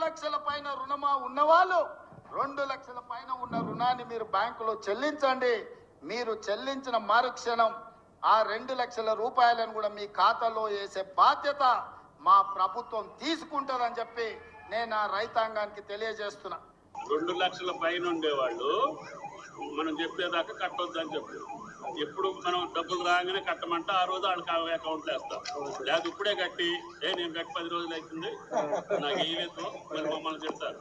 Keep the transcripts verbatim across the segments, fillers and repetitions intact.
లక్షల పైన రుణమా ఉన్నవాళ్ళు రెండు లక్షల పైన ఉన్న రుణాన్ని మీరు బ్యాంకులో చెల్లించండి. మీరు చెల్లించిన మరుక్షణం ఆ రెండు లక్షల రూపాయలను కూడా మీ ఖాతాలో వేసే బాధ్యత మా ప్రభుత్వం తీసుకుంటుందని చెప్పి నేను ఆ రైతాంగానికి తెలియజేస్తున్నా. రెండు లక్షల పైన ఉండేవాళ్ళు మనం చెప్పేదాకా కట్టొద్దని చెప్పి ఎప్పుడు మనం డబ్బులు రాగానే కట్టమంటే ఆ రోజు వాళ్ళకి అకౌంట్లో వేస్తాం. లేదా ఇప్పుడే కట్టి ఏ నేను కట్టి పది రోజులు అవుతుంది నాకు వేయలేదు మీరు మమ్మల్ని చెప్తారు.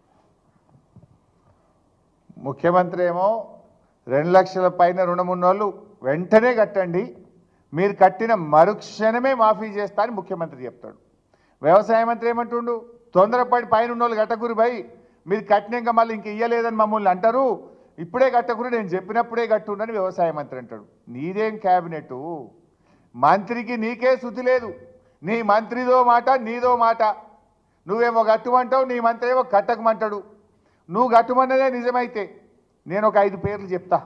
ముఖ్యమంత్రి ఏమో రెండు లక్షల పైన రుణం ఉన్నోళ్ళు వెంటనే కట్టండి, మీరు కట్టిన మరుక్షణమే మాఫీ చేస్తా అని ముఖ్యమంత్రి చెప్తాడు. వ్యవసాయ మంత్రి ఏమంటుండు, తొందరపడి పైన ఉన్నోళ్ళు కట్టకురు భయ్, మీరు కట్టినాక మళ్ళీ ఇంక ఇయ్యలేదని మమ్మల్ని అంటారు, ఇప్పుడే కట్టకురు నేను చెప్పినప్పుడే కట్టుండని వ్యవసాయ మంత్రి అంటాడు. నీదేం క్యాబినెట్ మంత్రికి నీకే శుద్ధి లేదు. నీ మంత్రిదో మాట నీదో మాట. నువ్వేమో కట్టుమంటావు, నీ మంత్రి ఏమో కట్టకమంటాడు. నువ్వు కట్టుమన్నదే నిజమైతే నేను ఒక ఐదు పేర్లు చెప్తా.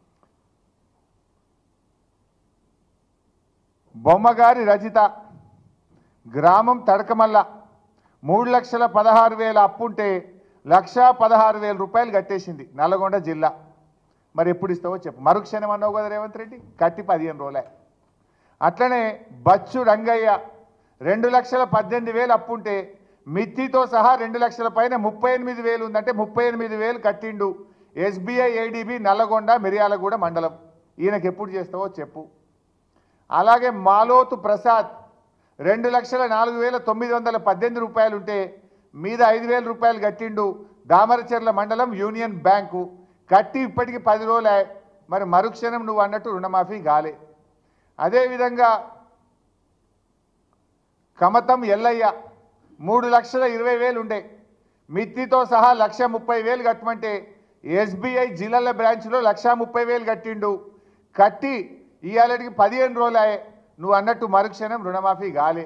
బొమ్మగారి రజిత, గ్రామం తడకమల్ల, మూడు లక్షల పదహారు వేల అప్పుంటే లక్షా పదహారు వేల రూపాయలు కట్టేసింది, నల్గొండ జిల్లా. మరి ఎప్పుడు ఇస్తావో చెప్పు. మరుక్షణం అన్నావు కదా రేవంత్ రెడ్డి, కట్టి పదిహేను రోజులే. అట్లనే బచ్చు రంగయ్య, రెండు లక్షల పద్దెనిమిది వేలు అప్పుంటే మిత్తితో సహా రెండు లక్షల పైన ముప్పై ఎనిమిది వేలు ఉందంటే ముప్పై ఎనిమిది వేలు కట్టిండు. ఎస్బీఐ ఏడీబీ నల్లగొండ మిర్యాలగూడ మండలం. ఈయనకి ఎప్పుడు చేస్తావో చెప్పు. అలాగే మాలోతు ప్రసాద్, రెండు లక్షల నాలుగు వేల తొమ్మిది వందల పద్దెనిమిది రూపాయలు ఉంటే మీద ఐదు వేల రూపాయలు కట్టిండు. దామరచెర్ల మండలం యూనియన్ బ్యాంకు. కట్టి ఇప్పటికి పది రోజులే. మరి మరుక్షణం నువ్వు అన్నట్టు రుణమాఫీ గాలే. అదేవిధంగా కమతం ఎల్లయ్య, మూడు లక్షల ఇరవై వేలు ఉండే మిత్తితో సహా లక్ష ముప్పై వేలు కట్టమంటే ఎస్బీఐ జిల్లాల బ్రాంచ్లో లక్ష ముప్పై వేలు కట్టిండు. కట్టి ఇవాళకి పదిహేను రోజులే. నువ్వు అన్నట్టు మరుక్షణం రుణమాఫీ గాలే.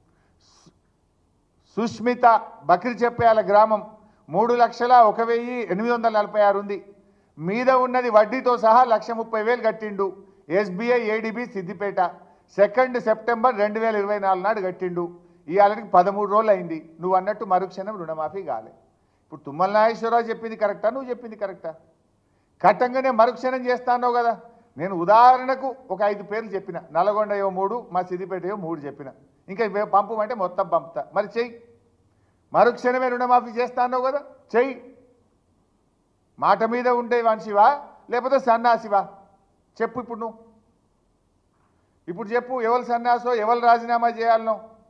సుష్మిత, బక్రి చెప్పేయాల గ్రామం, మూడు లక్షల ఒక వెయ్యి ఎనిమిది వందల నలభై ఆరు ఉంది. మీద ఉన్నది వడ్డీతో సహా లక్ష ముప్పై వేలు కట్టిండు. SBI ADB Siddipet. Second September రెండు వేల ఇరవై నాలుగు నాడు కట్టిండు. ఇవాళకి పదమూడు రోజులు అయింది. నువ్వు అన్నట్టు మరుక్షణం రుణమాఫీ కాలే. ఇప్పుడు తుమ్మల నాగేశ్వరరావు చెప్పింది కరెక్టా, నువ్వు చెప్పింది కరెక్టా? కట్టంగానే మరుక్షణం చేస్తాన్నావు కదా. నేను ఉదాహరణకు ఒక ఐదు పేర్లు చెప్పిన, నల్గొండ ఏవో మూడు, మా సిద్దిపేట ఏవో మూడు చెప్పిన. ఇంకా పంపమంటే మొత్తం పంపుతా. మరి చెయ్యి. మరుక్షణమే రుణమాఫీ చేస్తాన్నావు కదా, చెయ్యి. మాట మీద ఉండే మనిషివా లేకపోతే సన్నాసివా చెప్పు. ఇప్పుడు నువ్వు ఇప్పుడు చెప్పు, ఎవరు సన్నాసో ఎవరు రాజీనామా చేయాలనో.